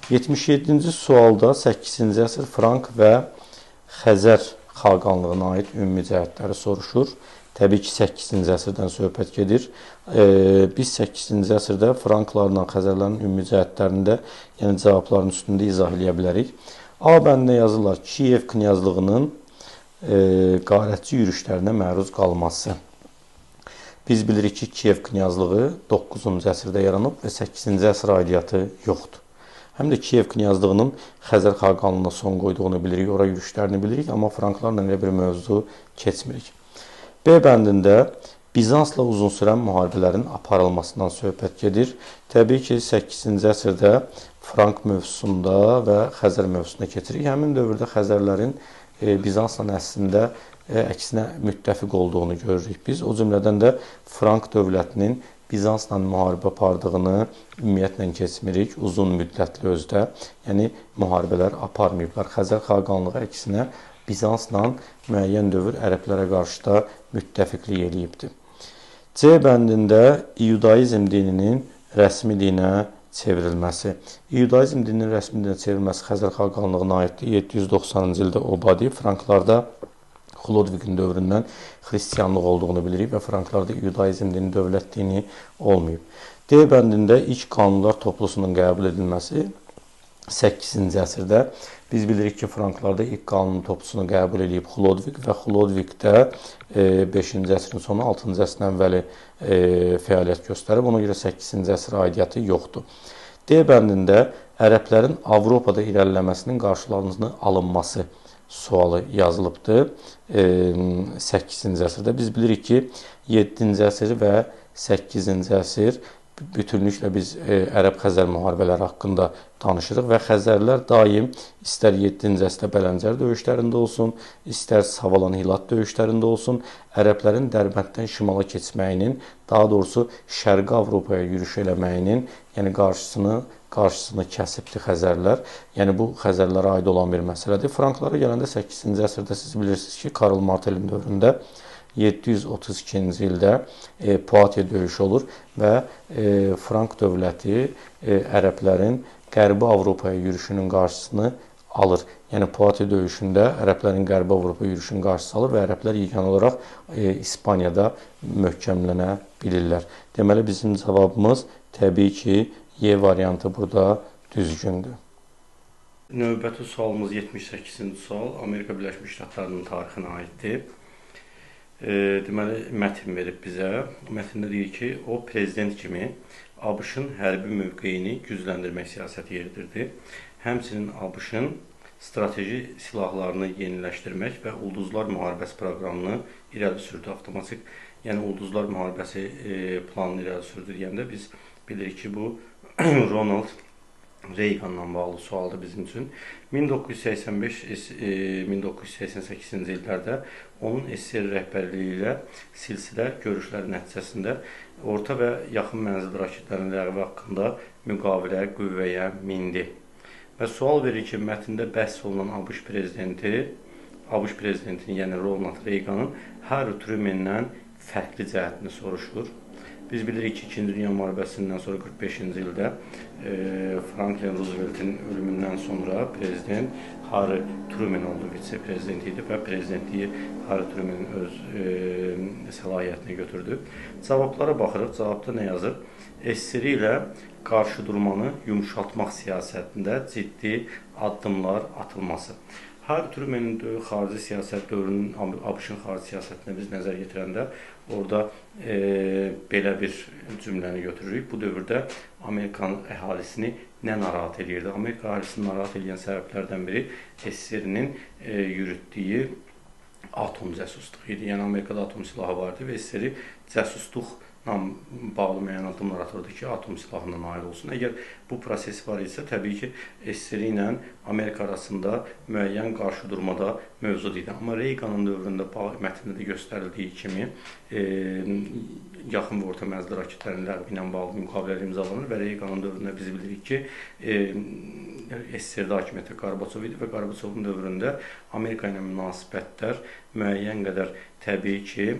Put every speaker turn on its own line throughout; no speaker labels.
77-ci sualda 8-ci əsr Frank və Xəzər xaqanlığına aid ümumi cəhətləri soruşur. Təbii ki, 8-ci əsrdən söhbət gedir. Biz 8-ci əsrdə Franklarla Xəzərlərin ümumi cəhətlərində, yəni cavabların üstündə izah edə bilərik. A bəndində yazırlar, Kiyev knyazlığının qarətçi yürüşlərinə məruz qalması. Biz bilirik ki, Kiyev knyazlığı 9-cu əsrdə yaranıb və 8-ci əsr aidiyyatı yoxdur. Həm də Kiyev knyazlığının Xəzər xaqanlığına son qoyduğunu bilirik, ora yürüşlərini bilirik, amma Franklarla elə bir mövzu keçmirik. B bəndində Bizansla uzun sürən müharibələrin aparılmasından söhbət gedir. Təbii ki, 8-ci əsrdə Frank mövzusunda və Xəzər mövzusunda keçirik. Həmin dövrdə Xəzərlərin Bizansla əslində əksinə müttəfiq olduğunu görürük biz. O cümlədən də Frank dövlətinin Bizansla müharibə apardığını ümumiyyətlə keçmirik, uzun müddətli özdə. Yəni, müharibələr aparmayıblar. Xəzər xaqanlığı əksinə Bizansla müəyyən dövr ərəblərə qarşı da müttəfiqlik eləyibdir. C bəndində İudaizm dininin rəsmi dinə çevrilməsi. İudaizm dininin rəsmi dinə çevrilməsi Xəzər xaqanlığına aiddir. 790-cı ildə Obadi, Franklarda Xlodviqin dövründən xristiyanlıq olduğunu bilirik və Franklarda İudaizm dini dövlət dini olmayıb. D bəndində ilk qanunlar toplusunun qəbul edilməsi 8-ci əsrdə. Biz bilirik ki, Franklarda ilk qanun toplusunu qəbul edib Xlodviq və Xlodviqdə 5-ci əsrin sonu, 6-cı əsrin əvvəli fəaliyyət göstərib. Ona görə 8-ci əsr aidiyyatı yoxdur. D bəndində ərəblərin Avropada irəliləməsinin qarşılanmasının alınması sualı yazılıbdır 8-ci əsrdə. Biz bilirik ki, 7-ci əsr və 8-ci əsr bütünlüklə biz Ərəb-Xəzər müharibələri haqqında danışırıq və Xəzərlər daim istər 7-ci əsrdə Bələncər döyüşlərində olsun, istər Savalan Hilat döyüşlərində olsun, ərəblərin Dərbənddən şimala keçməyinin, daha doğrusu Şərqi Avropaya yürüş eləməyinin, yəni qarşısını kəsibdir Xəzərlər. Yəni, bu Xəzərlərə aid olan bir məsələdir. Franklara gələndə 8-ci əsrdə siz bilirsiniz ki, Karl Martelin dövründə 732-ci ildə Poitiers döyüşü olur və Frank dövləti ərəblərin Qərbi Avropaya yürüşünün qarşısını alır. Yəni, Poitiers döyüşündə ərəblərin Qərbi Avropaya yürüşünün qarşısı alır və ərəblər yeganə olaraq İspaniyada möhkəmlənə bilirlər. Deməli, bizim cavabımız təbii ki, Y variantı burada düzgündür. Növbəti sualımız 78-ci sual Amerika Birləşmiş Ştatlarının tarixinə aiddir. Deməli, mətn verib bizə. Mətndə deyir ki, o prezident kimi ABŞ-ın hərbi mövqeyini gücləndirmək siyasəti yeridirdi. Həmçinin ABŞ-ın strateji silahlarını yeniləşdirmək və Ulduzlar müharibəsi proqramını irəli sürdü. Avtomatik, yəni Ulduzlar müharibəsi planını irəli sürdü deyəndə biz bilirik ki, bu Ronald Reaganla bağlı sualdır bizim üçün. 1985-1988-ci illərdə onun SSR rəhbərliyi ilə silsilə görüşləri nəticəsində orta və yaxın mənzilli raketlərin ləğvi haqqında müqavilə qüvvəyə mindi. Və sual verir ki, mətndə bəhs olunan ABŞ prezidentinin, yəni Ronald Reaganın Harry Truman'dan fərqli cəhətini soruşur. Biz bilirik ki, 2-ci Dünya müharibəsindən sonra 45-ci ildə Franklin Roosevelt'in ölümündən sonra prezident Harry Truman oldu, vitse-prezident idi və prezidentliyi Harry Truman'ın öz səlahiyyətinə götürdü. Cavablara baxırıq, cavabda nə yazır? SSR ilə qarşı durmanı yumuşatmaq siyasətində ciddi addımlar atılması. Harry Truman'ın xarici siyasət dövrünün, ABŞ-ın xarici siyasətinə biz nəzər yetirəndə orada belə bir cümləni götürürük. Bu dövrdə Amerikan əhalisini nə narahat edirdi? Amerika əhalisini narahat edən səbəblərdən biri SSR-nin yürütdüyü atom cəsusluğu idi. Yəni, Amerikada atom silahı vardı və SSR cəsusluqla bağlı müəyyən addımlar atırdı ki, atom silahına nail olsun. Əgər bu proses var isə, təbii ki, SSR ilə Amerika arasında müəyyən qarşıdurmada mövcud idi. Amma Reaganın dövründə mətndə də göstərildiyi kimi yaxın və orta mənzilli raketlərin ləğvi ilə bağlı müqavilələr imzalanır və Reaganın dövründə biz bilirik ki, SSR-də hakimiyyətə Qarbaçov idi və Qarbaçovun dövründə Amerika ilə münasibətlər müəyyən qədər təbii ki,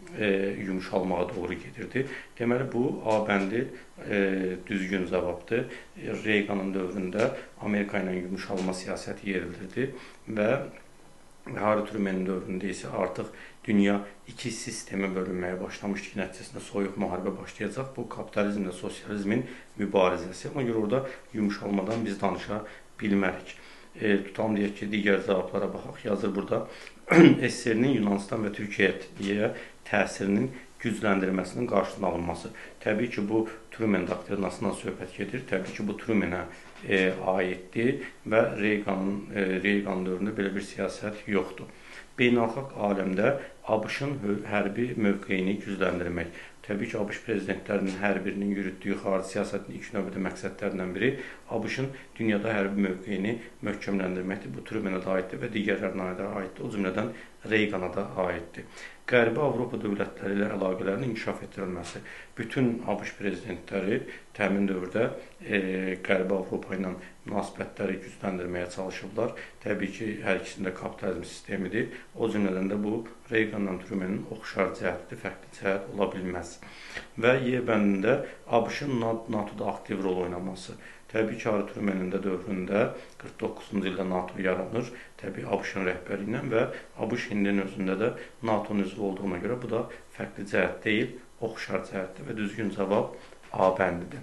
yumuşalmağa doğru gedirdi. Deməli, bu A bəndi düzgün cavabdır. Reaganın dövründə Amerika ilə yumuşalma siyasəti yerildirdi və Harry Truman'ın dövründə isə artıq dünya iki sistemə bölünməyə başlamışdı ki, nəticəsində soyuq müharibə başlayacaq. Bu kapitalizmlə sosializmin mübarizəsi. Ona görə orada yumuşalmadan biz danışa bilmərik. Tutalım deyək ki, digər cavablara baxaq. Yazır burada SSR-nin Yunanistan və Türkiyəyə təsirinin gücləndirilməsinin qarşısının alınması. Təbii ki, bu Truman doktrinasından söhbət gedir. Təbii ki, bu Truman'a aiddir və Reagan dövründə belə bir siyasət yoxdur. Beynəlxalq aləmdə ABŞ-ın hərbi mövqeyini gücləndirmək. Təbii ki, ABŞ prezidentlərinin hər birinin yürütdüyü xarici siyasətin ilk növbədə məqsədlərindən biri ABŞ-ın dünyada hərbi mövqeyini möhkəmləndirməkdir. Bu Truman'a da aiddir və digərlərinə də aiddir. O cümlədən Reagana da aiddir. Qərbi Avropa dövlətləri ilə əlaqələrin inkişaf etdirilməsi. Bütün ABŞ prezidentləri həmin dövrdə Qərbi Avropa ilə münasibətləri gücləndirməyə çalışıblar. Təbii ki, hər ikisində kapitalizm sistemidir. O cümlədən də bu Reaganla Truman'ın oxşar cəhətdir, fərqli cəhət ola bilməz. Və Y bəndində ABŞ-ın NATO-da aktiv rol oynaması. Təbii ki, Harry Truman'ın da dövründə 49-cu ildə NATO yaranır. Təbii ABŞ-ın rəhbəri ilə və ABŞ indinin özündə də NATO-nun üzvü olduğuna görə bu da fərqli cəhət deyil, oxşar cəhətdir və düzgün cavab A bəndidir.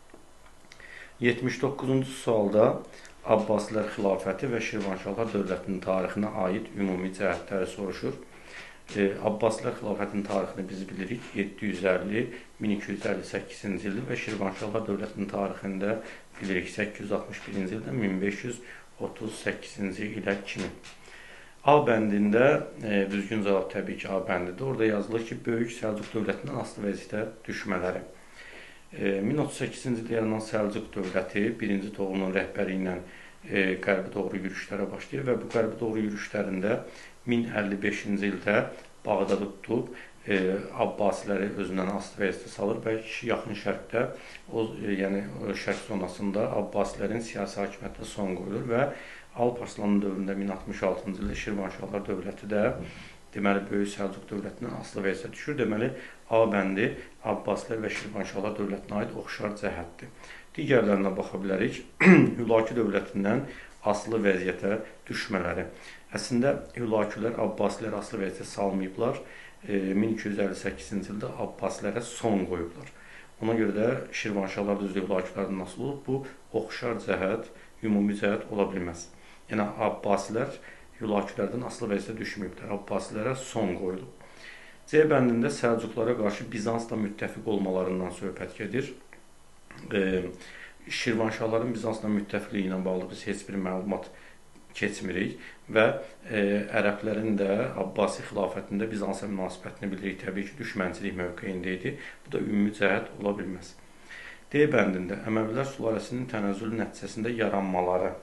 79-cu sualda Abbasilər xilafəti və Şirvanşahlar dövlətinin tarixinə aid ümumi cəhətləri soruşur. Abbasilər xilafətinin tarixini biz bilirik. 750-1258-ci ildir və Şirvanşahlar dövlətinin tarixində bilirik 861-ci ildən 1538-ci ilə kimi. A bəndində düzgün cavab təbii ki, A bəndidir. Orada yazılır ki, Böyük Səlcuq dövlətindən asılı vəziyyətə düşmələri. 1038-ci ildə yaranan Səlcuq dövləti 1-ci Toğrulun rəhbəri ilə qərbi doğru yürüşlərə başlayır və bu qərbi doğru yürüşlərində 1055-ci ildə Bağdadı tutub Abbasiləri özündən asılı vəziyyətə salır və yaxın şərqdə, yəni şərq zonasında Abbasilərin siyasi hakimiyyətinə son qoyulur və Alparslanın dövründə 1066-cı ildə Şirvanşahlar dövləti də deməli Böyük Səlcuq dövlətindən asılı vəziyyətə düşür. Deməli A bəndi Abbasilər və Şirvanşahlar dövlətinə aid oxşar cəhətdir. Digərlərinə baxa bilərik. Hülaki dövlətindən asılı vəziyyətə düşmələri. Əslində Hülakilər Abbasiləri asılı vəziyyətə salmayıblar. 1258-ci ildə Abbasilərə son qoyublar. Ona görə də Şirvanşahlar da üzrə Hülakilərdən asılı olub. Bu oxşar cəhət, ümumi cəhət ola bilməz. Yəni Abbasilər Hülakilərdən asılı vəziyyətə düşməyiblər. Abbasilərə son qoyulub. C bəndində Səlcuqlara qarşı Bizansla müttəfiq olmalarından söhbət gedir. Şirvanşahların Bizansla müttəfiqliyi ilə bağlı biz heç bir məlumat keçmirik və ərəblərin də Abbasi xilafətində Bizansa münasibətini bilirik. Təbii ki, düşmənçilik mövqeyində idi. Bu da ümumi cəhət ola bilməz. D bəndində Əməvilər sülaləsinin tənəzzülü nəticəsində yaranmaları.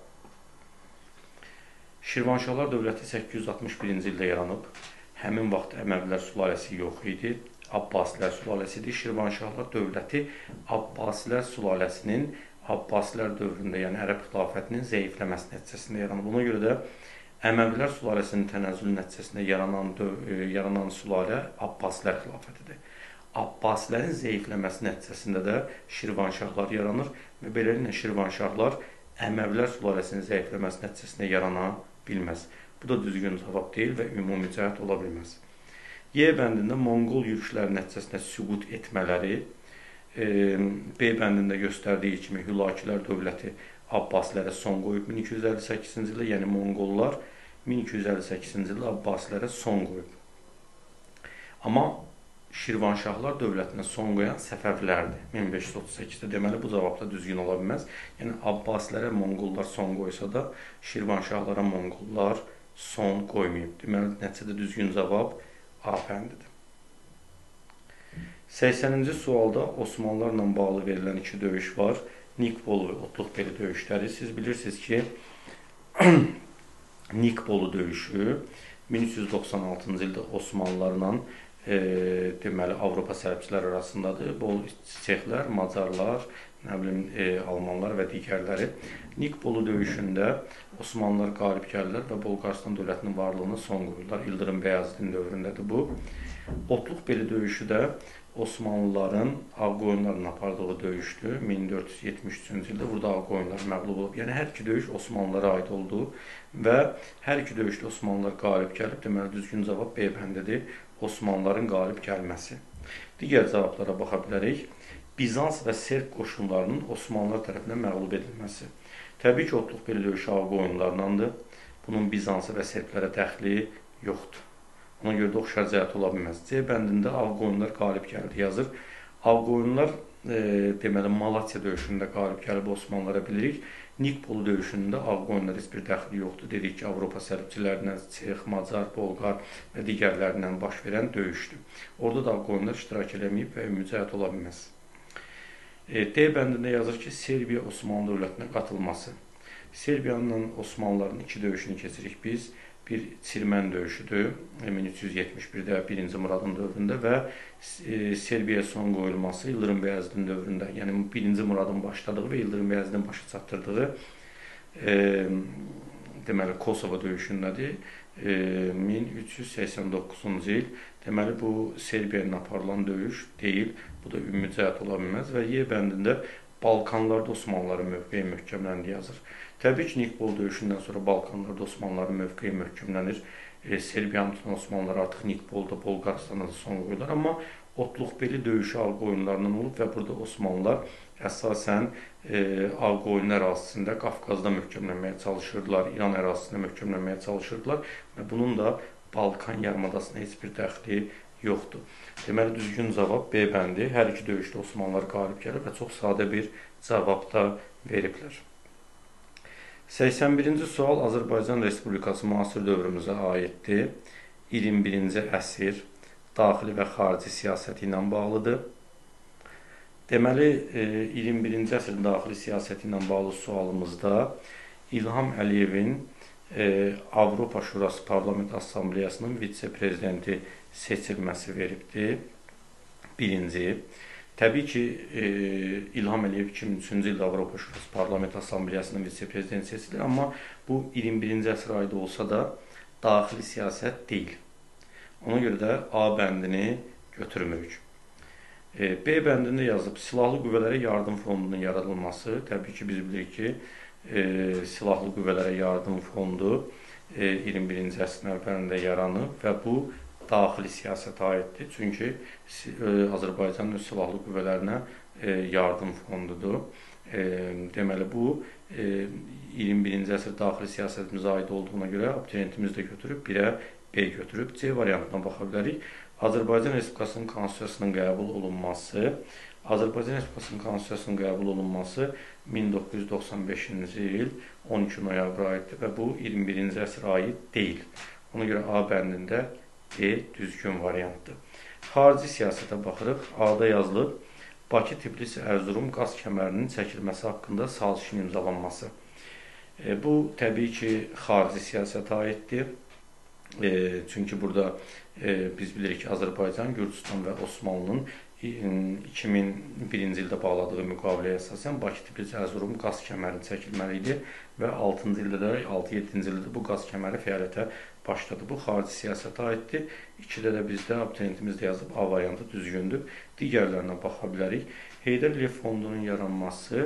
Şirvanşahlar dövləti 861-ci ildə yaranıb. Həmin vaxt Əməvilər sülaləsi yox idi. Abbasilər sülaləsidir. Şirvanşahlar dövləti Abbasilər sülaləsinin Abbasilər dövründə, yəni Ərəb xilafətinin zəifləməsi nəticəsində yaranıb. Buna görə də Əməvilər sülaləsinin tənəzzülü nəticəsində yaranan sülalə Abbasilər xilafətidir. Abbasilərin zəifləməsi nəticəsində də Şirvanşahlar yaranır və beləliklə Şirvanşahlar Əməvilər sülaləsinin zəifləməsi nəticəsində yarana bilməz. Bu da düzgün cavab deyil və ümumi cəhət ola bilməz. Y bəndində Monqol yürüşləri nəticəsində süqut etmələri, B bəndində göstərdiyi kimi Hülakilər dövləti Abbasilərə son qoyub 1258-ci ildə, yəni Monqollar 1258-ci ildə Abbasilərə son qoyub. Amma Şirvanşahlar dövlətinə son qoyan Səfəvlərdir 1538-də. Deməli, bu cavab da düzgün ola bilməz. Yəni, Abbasilərə Monqollar son qoysa da, Şirvanşahlara Monqollar son qoymayıb. Deməli, nəticədə düzgün cavab A bəndidir. 80-ci sualda Osmanlılarla bağlı verilən iki döyüş var. Nikbolu və Otluqbeli döyüşləri. Siz bilirsiniz ki, Nikbolu döyüşü 1396-cı ildə Osmanlılarla deməli Avropa sərbçiləri arasındadır. Bu çexlər, macarlar, nə bilim almanlar və digərləri. Nikopol döyüşündə Osmanlılar qalib gəlirlər və Bolqarıstan dövlətinin varlığına son qoyurlar. İldırım Bəyazıddin dövründədir bu. Otluq beli döyüşü də Osmanlıların Ağqoyunlarla apardığı döyüşdür. 1473-cü ildə burada Ağqoyunlar məğlub olub. Yəni hər iki döyüş Osmanlılara aid oldu və hər iki döyüşdə Osmanlılar qalib gəlib. Deməli düzgün cavab B bəndidir. Osmanlıların qalib gəlməsi. Digər cavablara baxa bilərik. Bizans və Serb qoşunlarının Osmanlılar tərəfindən məğlub edilməsi. Təbii ki, Otluq beli döyüşü Ağqoyunlardandır. Bunun Bizansı və Serblərə dəxli yoxdur. Ona görə də oxşar cəhət ola bilməz. C bəndində Ağqoyunlar qalib gəldi yazır. Ağqoyunlar deməli Malatya döyüşündə qalib gəlib Osmanlılara bilirik. Nikopol döyüşündə Ağqoyunlar heç bir dəxli yoxdur. Dedik ki, Avropa sərbçilərindən Çex, Macar, Bolqar və digərlərindən baş verən döyüşdür. Orada da Ağqoyunlar iştirak eləməyib və ümumi cəhət ola bilməz. D bəndində yazır ki, Serbiya Osmanlı dövlətinə qatılması. Serbiyanın Osmanlıların iki döyüşünü keçirik biz. Bir Çirmən döyüşüdür 1371-də 1-ci Muradın dövründə və Serbiyaya son qoyulması İldırım Bəyazıddin dövründə, yəni 1-ci Muradın başladığı və İldırım Bəyazıddin başa çatdırdığı deməli Kosovo döyüşündədir 1389-cu il. Deməli bu Serbiyanın aparılan döyüş deyil, bu da ümumi cəhət ola bilməz və Y bəndində Balkanlarda Osmanlıların mövqeyi möhkəmləndi yazır. Təbii ki, Nikopol döyüşündən sonra Balkanlarda Osmanlıların mövqeyi möhkəmlənir. Serbiyanın tutan Osmanlılar artıq Nikopolda, Bolqarıstanda da son qoyurlar. Amma Otluq beli döyüşü Ağqoyunlarından olub və burada Osmanlılar əsasən Ağqoyunlar ərazisində Qafqazda möhkəmlənməyə çalışırdılar, İran ərazisində möhkəmlənməyə çalışırdılar və bunun da Balkan yarımadasına heç bir dəxli yoxdur. Deməli, düzgün cavab B bəndi. Hər iki döyüşdə Osmanlılar qalib gəlir və çox sadə bir cavab da veriblər. 81-ci sual Azərbaycan Respublikası müasir dövrümüzə aiddir. 21-ci əsr daxili və xarici siyasəti ilə bağlıdır. Deməli, 21-ci əsrin daxili siyasəti ilə bağlı sualımızda İlham Əliyevin Avropa Şurası Parlament Assambleyasının vitse-prezidenti seçilməsi veribdir. Birinci. Təbii ki, İlham Əliyev 2003-cü ildə Avropa Şurası Parlament Assambleyasının vitse-prezidenti seçilir, amma bu 21-ci əsr ayda olsa da daxili siyasət deyil. Ona görə də A bəndini götürmürük. B bəndində yazılıb silahlı qüvvələrə yardım fondunun yaradılması. Təbii ki, biz bilirik ki, silahlı qüvvələrə yardım fondu 21-ci əsrin əvvəlində yaranıb və bu daxili siyasətə aiddir. Çünki Azərbaycanın öz silahlı qüvvələrinə yardım fondudur. Deməli, bu 21-ci əsr daxili siyasətimizə aid olduğuna görə abituriyentimiz də götürüb, 1-ə B götürüb. C variantına baxa bilərik. Azərbaycan Respublikasının Konstitusiyasının qəbul olunması. Azərbaycan Respublikasının Konstitusiyasının qəbul olunması 1995-ci il 12 noyabra aiddir və bu 21-ci əsr aid deyil. Ona görə A bəndində D düzgün variantdır. Xarici siyasətə baxırıq. A-da yazılıb Bakı-Tbilisi-Ərzurum qaz kəmərinin çəkilməsi haqqında sazişin imzalanması. Bu təbii ki, xarici siyasətə aiddir. Çünki burada biz bilirik ki, Azərbaycan, Gürcüstan və Osmanlının 2001-ci ildə bağladığı müqaviləyə əsasən Bakı-Tbilisi-Ərzurum qaz kəməri çəkilməli idi və 6-cı ildə də, 6-7-ci ildə də bu qaz kəməri fəaliyyətə başladı. Bu xarici siyasətə aiddir. 2-də də bizdə abituriyentimiz də yazıb A variantı düzgündür. Digərlərinə baxa bilərik. Heydər Əliyev fondunun yaranması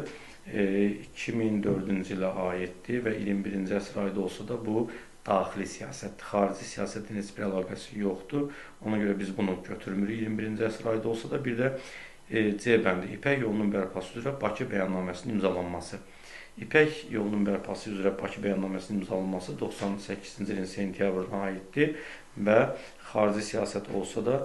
2004-cü ilə aiddir və 21-ci əsr ayda olsa da bu daxili siyasətdir. Xarici siyasətin heç bir əlaqəsi yoxdur. Ona görə biz bunu götürmürük 21-ci əsr ayda olsa da. Bir də C bəndi İpək yolunun bərpası üzrə Bakı bəyannaməsinin imzalanması. İpək yolunun bərpası üzrə Bakı bəyannaməsinin imzalanması 98-ci ilin sentyabrına aiddir və xarici siyasət olsa da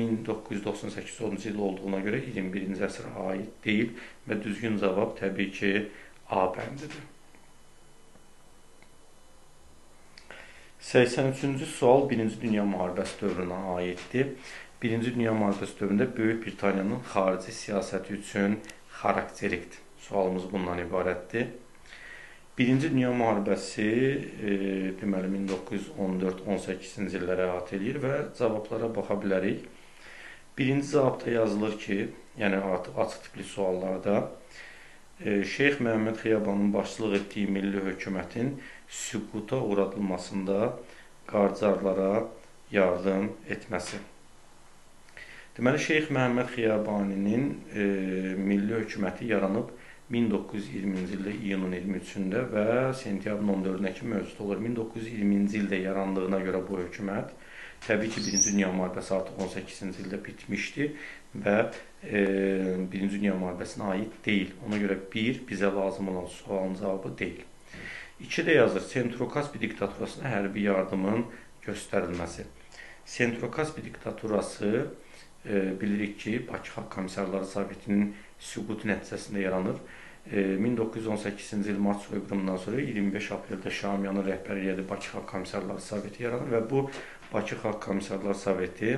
1998-ci il olduğuna görə 21-ci əsrə aid deyil və düzgün cavab təbii ki A bəndidir. 83-cü sual 1-ci Dünya müharibəsi dövrünə aiddir. 1-ci Dünya müharibəsi dövründə Böyük Britaniyanın xarici siyasəti üçün xarakterikdir. Sualımız bundan ibarətdir. 1-ci Dünya müharibəsi deməli 1914-18-ci illərə əhatə edir və cavablara baxa bilərik. Birinci cavabda yazılır ki, yəni artıq açıq tipli suallarda Şeyx Məhəmməd Xiyabanın başçılıq etdiyi milli hökumətin süquta uğradılmasında Qacarlara yardım etməsi. Deməli, Şeyx Məhəmməd Xiyabaninin milli hökuməti yaranıb 1920-ci ildə iyunun 23-də və sentyabrın 14-nə kimi mövcud olur. 1920-ci ildə yarandığına görə bu hökumət, təbii ki, Birinci Dünya müharibəsi artıq 18-ci ildə bitmişdi və Birinci Dünya müharibəsinə aid deyil. Ona görə bizə lazım olan sualın cavabı deyil. 2-də yazır, Sentrokaspi diktaturasına hərbi yardımın göstərilməsi. Sentrokaspi diktaturası bilirik ki, Bakı Xalq Komissarları Sovetinin süqutu nəticəsində yaranır. 1918-ci il mart soyqırımından sonra 25 apreldə Şamiyanın rəhbərliyi edən Bakı Xalq Komissarları Soveti yaranır və bu Bakı Xalq Komissarları Soveti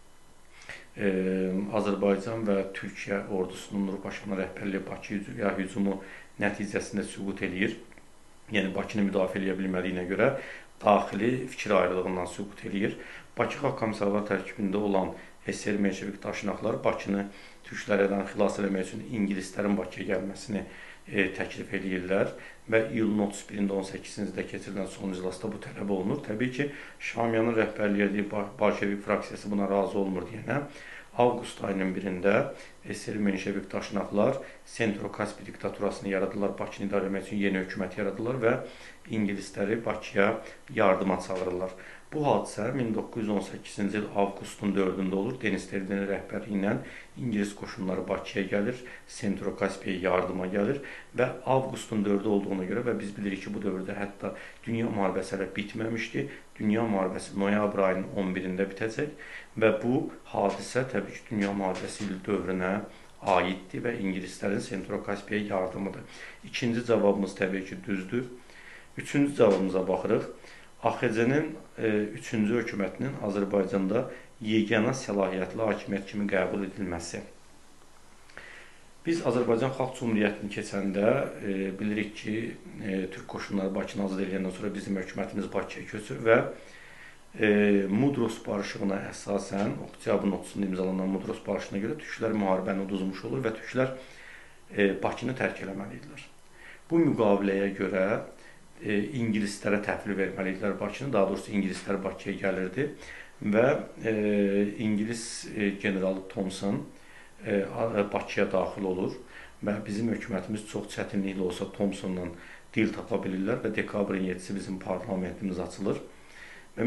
Azərbaycan və Türkiyə ordusunun Nurbaşanın rəhbərliyi Bakıya hücumu nəticəsində süqut eləyir. Yəni, Bakını müdafiə edə bilmədiyinə görə daxili fikir ayrılığından süqut eləyir. Bakı Xalq Komissarları tərkibində olan SR menşevik daşnaqlar Bakını türklərdən xilas etmək üçün ingilislərin Bakıya gəlməsini təklif edirlər və iyulun 31-də 18-ci ildə keçirilən son iclasda bu tələb olunur. Təbii ki, Şamiyanın rəhbərliyi etdiyi Bolşevik fraksiyası buna razı olmur deyənə, avqust ayının 1-də SR menşevik daşnaqlar Sentrokaspi diktaturasını yaradırlar, Bakını idarə etmək üçün yeni hökumət yaradırlar və ingilisləri Bakıya yardıma çağırırlar. Bu hadisə 1918-ci il avqustun 4-də olur. Denis Sterlinin rəhbərliyi ilə İngilis qoşunları Bakıya gəlir, Sentrokaspiyə yardıma gəlir və avqustun 4-də olduğuna görə və biz bilirik ki, bu dövrdə hətta dünya müharibəsi hələ bitməmişdi. Dünya müharibəsi noyabr ayının 11-də bitəcək və bu hadisə təbii ki, dünya müharibəsi il dövrünə aiddir və ingilislərin Sentrokaspiyə yardımıdır. İkinci cavabımız təbii ki, düzdür. Üçüncü cavabımıza baxırıq. AXC-nin 3-cü hökumətinin Azərbaycanda yeganə səlahiyyətli hakimiyyət kimi qəbul edilməsi. Biz Azərbaycan Xalq Cumhuriyyətini keçəndə bilirik ki, Türk qoşunları Bakını azad edəndən sonra bizim hökumətimiz Bakıya köçür və Mudros barışığına əsasən, oktyabrın 30-da imzalanan Mudros barışığına görə türklər müharibəni uduzmuş olur və türklər Bakını tərk eləməlidirlər. Bu müqaviləyə görə ingilislərə təhvil verməlidirlər Bakını, daha doğrusu ingilislər Bakıya gəlirdi və İngilis generalı Thomson Bakıya daxil olur və bizim hökumətimiz çox çətinliklə olsa Thomsonla dil tapa bilirlər və dekabrın 7-si bizim parlamentimiz açılır və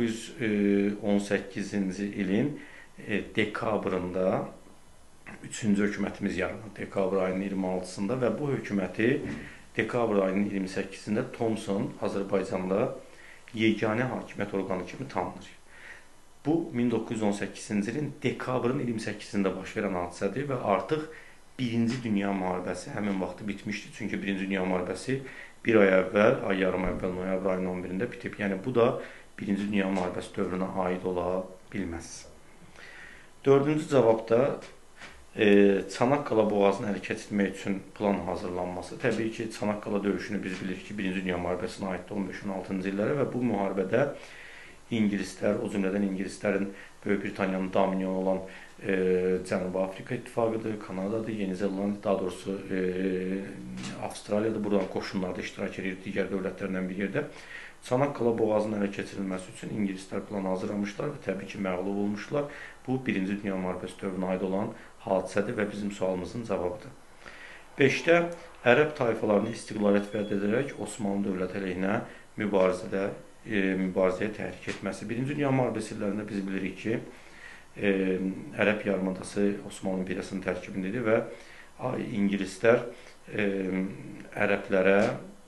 1918-ci ilin dekabrında 3-cü hökumətimiz yaranır, dekabr ayının 26-sında və bu hökuməti dekabr ayının 28-də Thomson Azərbaycanda yeganə hakimiyyət orqanı kimi tanınır. Bu 1918-ci ilin dekabrın 28-də baş verən hadisədir və artıq Birinci Dünya müharibəsi həmin vaxtı bitmişdir. Çünki Birinci Dünya müharibəsi bir ay əvvəl, ay yarım əvvəl noyabr ayının 11-də bitib. Yəni bu da Birinci Dünya müharibəsi dövrünə aid ola bilməz. Dördüncü cavabda Çanaqqala boğazını ələ keçirmək üçün plan hazırlanması. Təbii ki, Çanaqqala döyüşünü biz bilirik ki, Birinci Dünya müharibəsinə aiddir 15-16-cı illərə və bu müharibədə ingilislər, o cümlədən ingilislərin Böyük Britaniyanın dominionu olan Cənubi Afrika İttifaqıdır, Kanadadır, Yeni Zelandiya, daha doğrusu Avstraliyadır, buradan qoşunlar da iştirak edir digər dövlətlərlə bir yerdə. Çanaqqala boğazının ələ keçirilməsi üçün ingilislər plan hazırlamışlar və təbii ki, məğlub olmuşlar. Bu, Birinci Dünya müharibəsi dövrünə aid olan hadisədir və bizim sualımızın cavabıdır. 5-də ərəb tayfalarını istiqlaliyyət vəd edərək Osmanlı dövləti əleyhinə mübarizəyə təhrik etməsi. Birinci Dünya müharibəsi illərində biz bilirik ki, Ərəb yarımadası Osmanlı imperiyasının tərkibindədir və ingilislər ərəblərə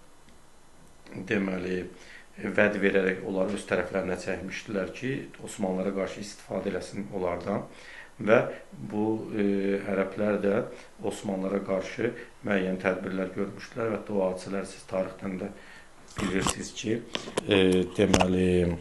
deməli vəd verərək onları öz tərəflərinə çəkmişdilər ki, Osmanlılara qarşı istifadə eləsin onlardan və bu ərəblər də Osmanlılara qarşı müəyyən tədbirlər görmüşdülər və hətta o hadisələr siz tarixdən də bilirsiniz ki, deməli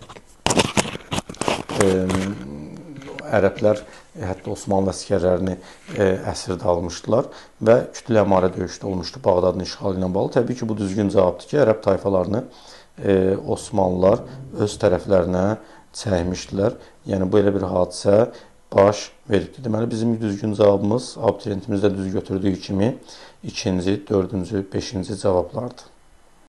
ərəblər hətta Osmanlı əsgərlərini əsirdə almışdılar və kütlə əmarə döyüşdə olmuşdu Bağdadın işğalı ilə bağlı. Təbii ki, bu düzgün cavabdır ki, ərəb tayfalarını Osmanlılar öz tərəflərinə çəkmişdilər. Yəni, bu elə bir hadisə baş veribdir. Deməli, bizim düzgün cavabımız abituriyentimizdə düz götürdüyü kimi 2-ci, 4-cü, 5-ci cavablardır.